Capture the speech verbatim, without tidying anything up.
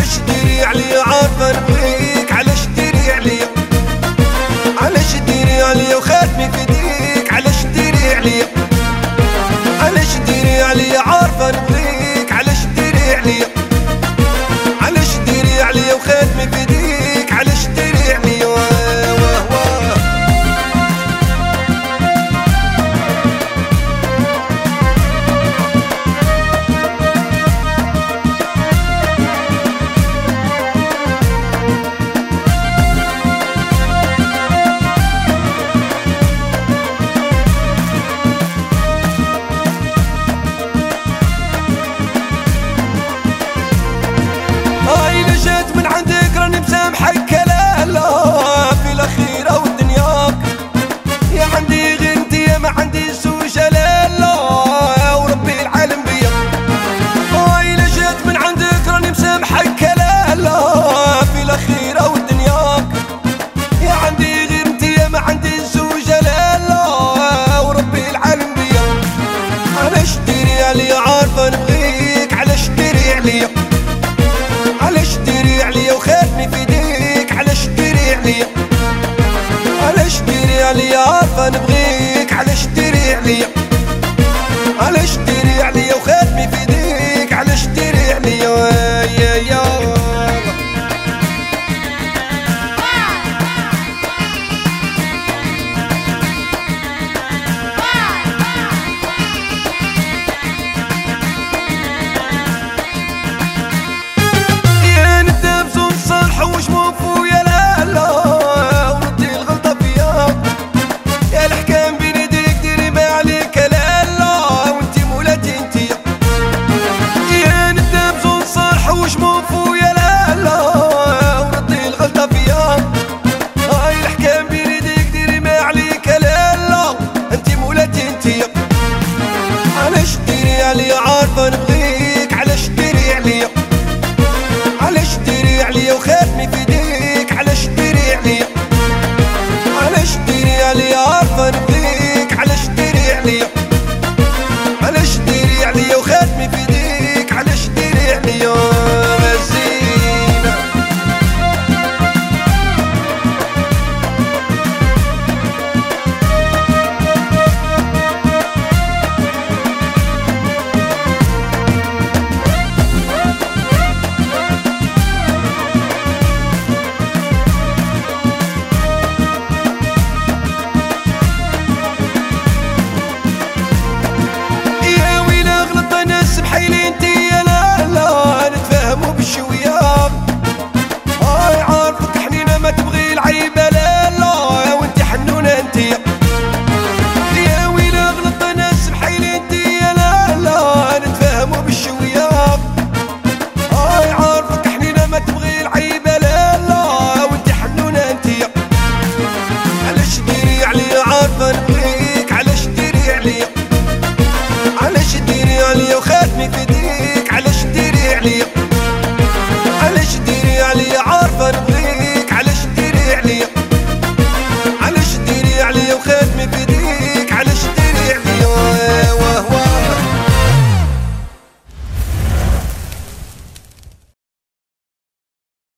علاش ديري عليا عارفة نبغيك، علاش ديري عليا، علاش ديري عليا وخاتمي في يديك، علاش ديري عليا، علاش ديري عليا عارفة نبغيك، علاش ديري عليا، علاش ديري عليا وخاتمي في يديك، علاش ديري عليا. واه واه واه من عندك راني مسامحك لا لا في الاخيرة والدنياك، يا عندي غير انت يا ما عندي سوء جلال لا وربي العالم بيا. هاي لا جات من عندك راني مسامحك لا لا في الاخيرة والدنياك، يا عندي غير انت يا ما عندي سوء جلال لا وربي العالم بيا. علاش ديري عليا عارفة نبغيك، علاش ديري عليا، علاش ديري عليا وخاتمي في يديك، علاش ديري عليا، علاش ديري عليا عارفة نبغيك، علاش ديري عليا، علاش ديري عليا وخاتمي في يديك، علاش ديري عليا. يا يا حوش موفو يا لا لا وردي الغلطة فيا، يا الحكام بين يديك ديري ما عليك لا لا وانتي مولاتي انتيا، يا ندام زون صار حوش موفو يا لا لا وردي الغلطة فيا، هاي الحكام بين يديك ديري ما عليك لا لا انتي مولاتي انتيا. علاش ديري عليا عارفة نبغيك، علاش ديري عليا، علاش ديري عليا وخير